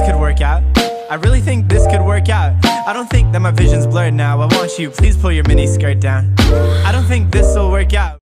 could work out. I really think this could work out. I don't think that my vision's blurred now. I want you, please pull your mini skirt down. I don't think this'll work out.